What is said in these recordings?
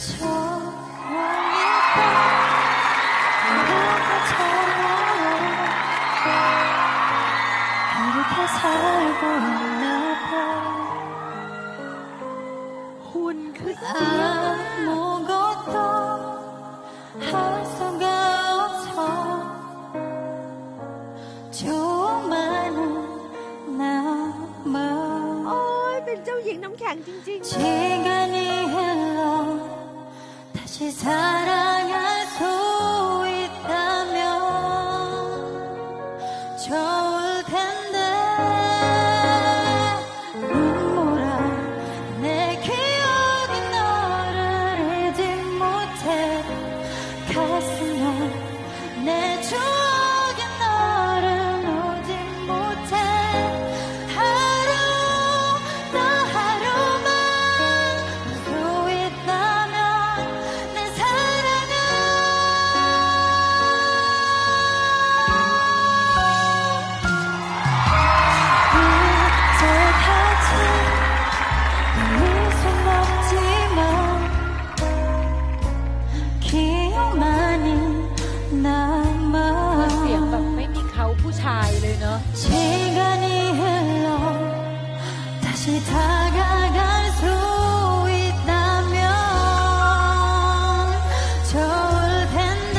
이렇게 살고 있나 봐. หุ่นคือเสียง 아무것도 할 수가 없어. 조금만은 남아. โอ้ยเป็นเจ้าหญิงน้ำแข็งจริงๆ 시간이 흘러 다시 사랑할 수 있다면 좋을 텐데 눈물아 내 기억이 너를 잊지 못해 가슴아 내 추억이 너를 놓지 못해 하루 또 하루만 볼 수 있다면 내 사랑은 이제까지 잊을 순 없지만 기억만이 남아. เสียงแบบไม่มีเขาผู้ชายเลยเนาะ 시간이 흘러 다시 다가갈 수 있다면 좋을 텐데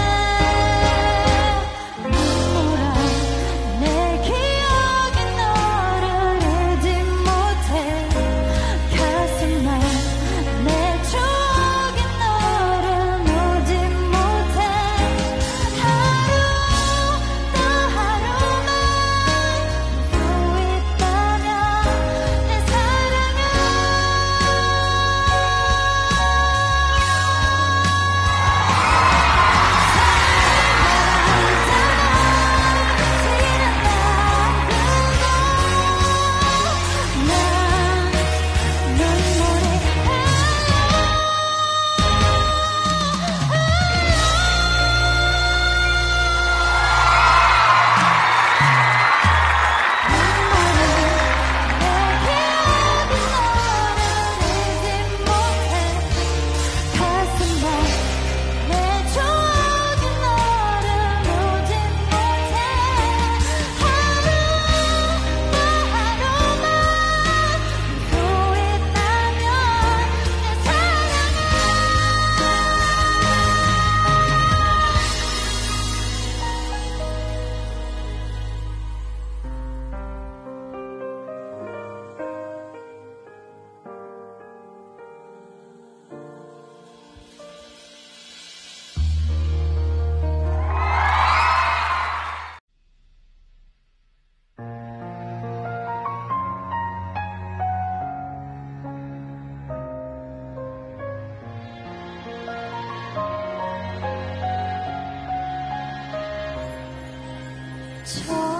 눈물아 내 기억이 너를 잊지 못해 가슴아 내 추억이 너를 놓지 못해 하루 또 하루만 볼 수 있다면 내 사랑은 저